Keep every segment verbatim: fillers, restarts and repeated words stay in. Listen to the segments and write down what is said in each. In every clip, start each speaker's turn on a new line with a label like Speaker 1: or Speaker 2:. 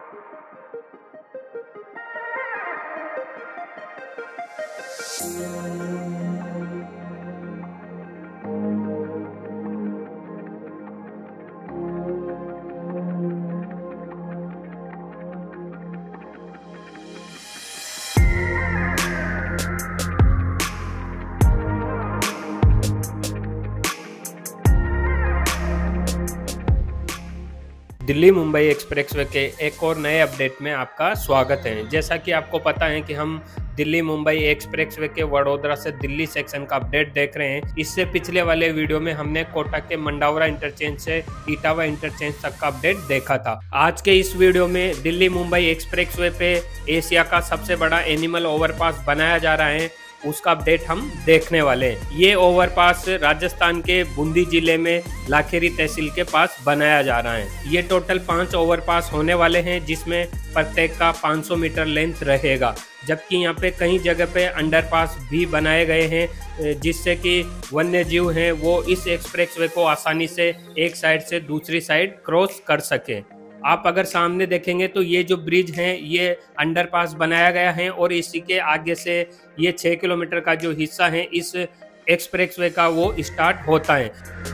Speaker 1: Delhi Mumbai expressway के एक और नए अपडेट में आपका स्वागत है। जैसा कि आपको पता है कि हम दिल्ली मुंबई एक्सप्रेसवे के वडोदरा से दिल्ली सेक्शन का अपडेट देख रहे हैं। इससे पिछले वाले वीडियो में हमने कोटा के मंडावरा इंटरचेंज से इटावा इंटरचेंज तक का अपडेट देखा था। आज के इस वीडियो में दिल्ली मुंबई एक्सप्रेसवे पे एशिया का सबसे बड़ा एनिमल ओवरपास बनाया जा रहा है, उसका अपडेट हम देखने वाले हैं। ये ओवरपास राजस्थान के बूंदी जिले में लाखेरी तहसील के पास बनाया जा रहा है। ये टोटल पांच ओवरपास होने वाले हैं, जिसमें प्रत्येक का पाँच सौ मीटर लेंथ रहेगा। जबकि यहाँ पे कई जगह पे अंडरपास भी बनाए गए हैं, जिससे कि वन्य जीव हैं वो इस एक्सप्रेसवे को आसानी से एक साइड से दूसरी साइड क्रॉस कर सके। आप अगर सामने देखेंगे तो ये जो ब्रिज है ये अंडरपास बनाया गया है और इसी के आगे से ये छः किलोमीटर का जो हिस्सा है इस एक्सप्रेसवे का वो स्टार्ट होता है।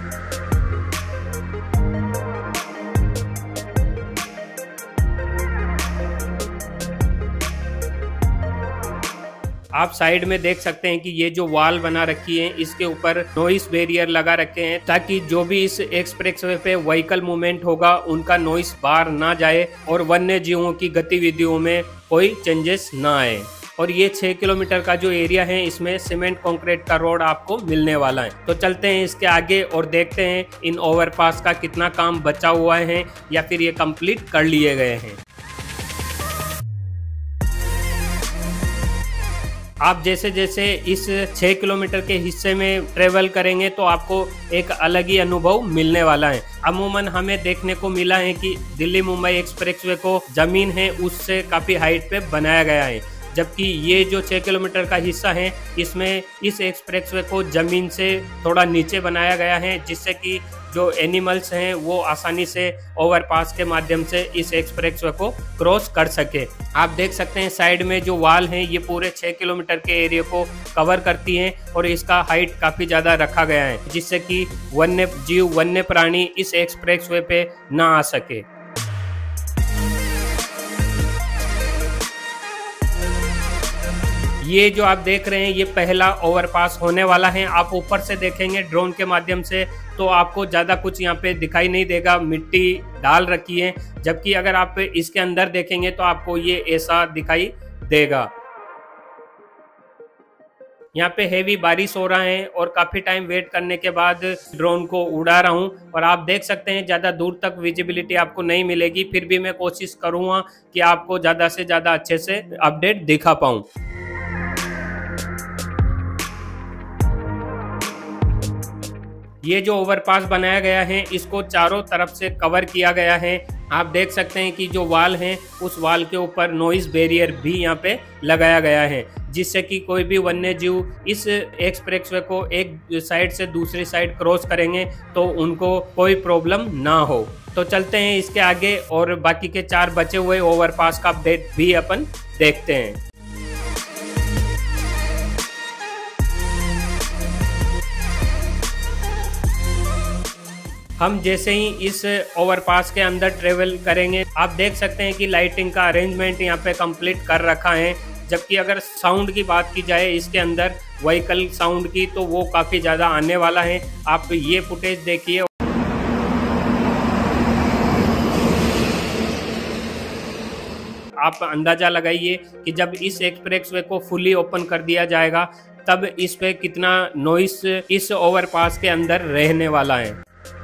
Speaker 1: आप साइड में देख सकते हैं कि ये जो वॉल बना रखी है इसके ऊपर नॉइस बैरियर लगा रखे हैं, ताकि जो भी इस एक्सप्रेसवे पे व्हीकल मूवमेंट होगा उनका नॉइस बाहर ना जाए और वन्य जीवों की गतिविधियों में कोई चेंजेस ना आए। और ये छः किलोमीटर का जो एरिया है इसमें सीमेंट कंक्रीट का रोड आपको मिलने वाला है। तो चलते हैं इसके आगे और देखते हैं इन ओवरपास का कितना काम बचा हुआ है या फिर ये कंप्लीट कर लिए गए हैं। आप जैसे जैसे इस छः किलोमीटर के हिस्से में ट्रेवल करेंगे तो आपको एक अलग ही अनुभव मिलने वाला है। अमूमन हमें देखने को मिला है कि दिल्ली मुंबई एक्सप्रेसवे को जमीन है उससे काफ़ी हाइट पे बनाया गया है, जबकि ये जो छः किलोमीटर का हिस्सा है इसमें इस एक्सप्रेसवे को ज़मीन से थोड़ा नीचे बनाया गया है, जिससे कि जो एनिमल्स हैं वो आसानी से ओवरपास के माध्यम से इस एक्सप्रेसवे को क्रॉस कर सके। आप देख सकते हैं साइड में जो वॉल है ये पूरे छः किलोमीटर के एरिया को कवर करती हैं और इसका हाइट काफ़ी ज़्यादा रखा गया है, जिससे कि वन्य जीव वन्य प्राणी इस एक्सप्रेसवे पे ना आ सके। ये जो आप देख रहे हैं ये पहला ओवरपास होने वाला है। आप ऊपर से देखेंगे ड्रोन के माध्यम से तो आपको ज़्यादा कुछ यहाँ पे दिखाई नहीं देगा, मिट्टी डाल रखी है, जबकि अगर आप इसके अंदर देखेंगे तो आपको ये ऐसा दिखाई देगा। यहाँ पे हेवी बारिश हो रहा है और काफ़ी टाइम वेट करने के बाद ड्रोन को उड़ा रहा हूँ और आप देख सकते हैं ज़्यादा दूर तक विजिबिलिटी आपको नहीं मिलेगी, फिर भी मैं कोशिश करूँगा कि आपको ज़्यादा से ज़्यादा अच्छे से अपडेट दिखा पाऊँ। ये जो ओवरपास बनाया गया है इसको चारों तरफ से कवर किया गया है। आप देख सकते हैं कि जो वॉल है उस वॉल के ऊपर नॉइस बैरियर भी यहाँ पे लगाया गया है, जिससे कि कोई भी वन्य जीव इस एक्सप्रेसवे को एक साइड से दूसरी साइड क्रॉस करेंगे तो उनको कोई प्रॉब्लम ना हो। तो चलते हैं इसके आगे और बाकी के चार बचे हुए ओवरपास का अपडेट भी अपन देखते हैं। हम जैसे ही इस ओवरपास के अंदर ट्रेवल करेंगे आप देख सकते हैं कि लाइटिंग का अरेंजमेंट यहाँ पे कंप्लीट कर रखा है, जबकि अगर साउंड की बात की जाए इसके अंदर व्हीकल साउंड की तो वो काफ़ी ज़्यादा आने वाला है। आप ये फुटेज देखिए। आप अंदाज़ा लगाइए कि जब इस एक्सप्रेसवे को फुली ओपन कर दिया जाएगा तब इस पे कितना नॉइस इस ओवरपास के अंदर रहने वाला है।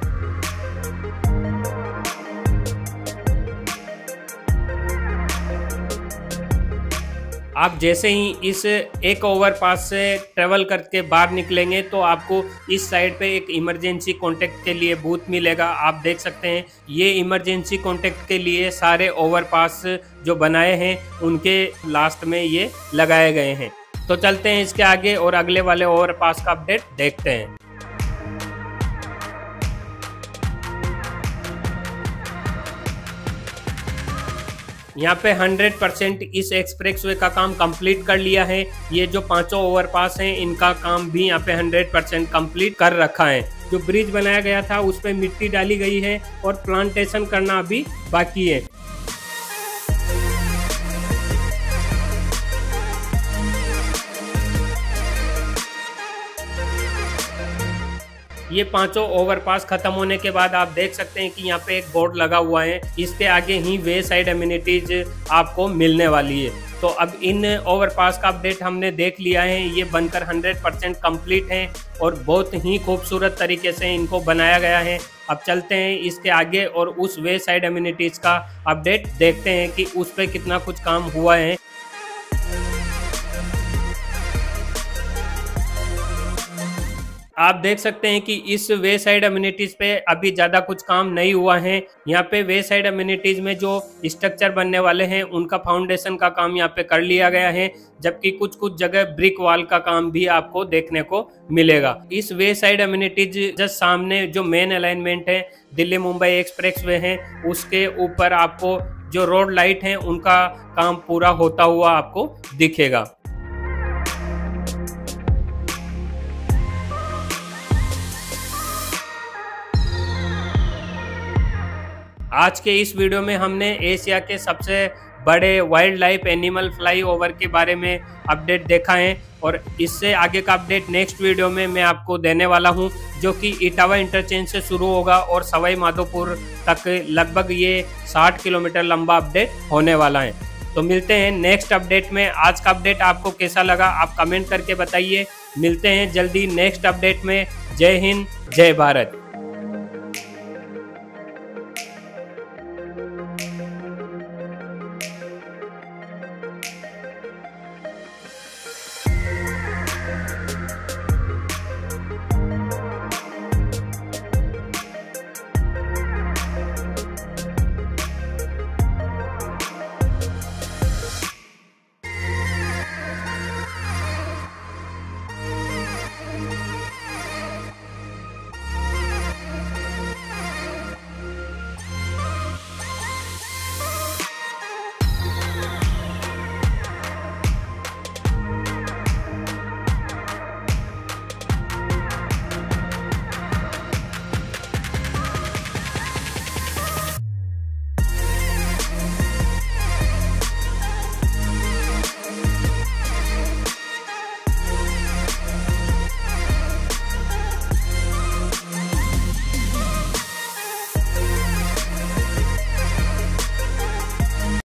Speaker 1: आप जैसे ही इस एक ओवरपास से ट्रेवल करके बाहर निकलेंगे तो आपको इस साइड पे एक इमरजेंसी कांटेक्ट के लिए बूथ मिलेगा। आप देख सकते हैं ये इमरजेंसी कांटेक्ट के लिए सारे ओवरपास जो बनाए हैं उनके लास्ट में ये लगाए गए हैं। तो चलते हैं इसके आगे और अगले वाले ओवरपास का अपडेट देखते हैं। यहाँ पे हंड्रेड परसेंट इस एक्सप्रेसवे का काम कंप्लीट कर लिया है। ये जो पांचों ओवरपास हैं इनका काम भी यहाँ पे हंड्रेड परसेंट कंप्लीट कर रखा है। जो ब्रिज बनाया गया था उस पे मिट्टी डाली गई है और प्लांटेशन करना अभी बाकी है। ये पांचों ओवरपास खत्म होने के बाद आप देख सकते हैं कि यहाँ पे एक बोर्ड लगा हुआ है, इसके आगे ही वे साइड एमिनिटीज आपको मिलने वाली है। तो अब इन ओवरपास का अपडेट हमने देख लिया है, ये बनकर हंड्रेड परसेंट कंप्लीट है और बहुत ही खूबसूरत तरीके से इनको बनाया गया है। अब चलते हैं इसके आगे और उस वे साइड एमिनिटीज का अपडेट देखते हैं कि उस पर कितना कुछ काम हुआ है। आप देख सकते हैं कि इस वे साइड अम्यूनिटीज पे अभी ज़्यादा कुछ काम नहीं हुआ है। यहाँ पे वे साइड अम्यूनिटीज में जो स्ट्रक्चर बनने वाले हैं उनका फाउंडेशन का काम यहाँ पे कर लिया गया है, जबकि कुछ कुछ जगह ब्रिक वॉल का काम भी आपको देखने को मिलेगा। इस वे साइड अम्यूनिटीज जस्ट सामने जो मेन अलाइनमेंट है दिल्ली मुंबई एक्सप्रेस वे है, उसके ऊपर आपको जो रोड लाइट है उनका काम पूरा होता हुआ आपको दिखेगा। आज के इस वीडियो में हमने एशिया के सबसे बड़े वाइल्ड लाइफ एनिमल फ्लाईओवर के बारे में अपडेट देखा है और इससे आगे का अपडेट नेक्स्ट वीडियो में मैं आपको देने वाला हूं, जो कि इटावा इंटरचेंज से शुरू होगा और सवाई माधोपुर तक लगभग ये साठ किलोमीटर लंबा अपडेट होने वाला है। तो मिलते हैं नेक्स्ट अपडेट में। आज का अपडेट आपको कैसा लगा आप कमेंट करके बताइए। मिलते हैं जल्दी नेक्स्ट अपडेट में। जय हिंद, जय भारत।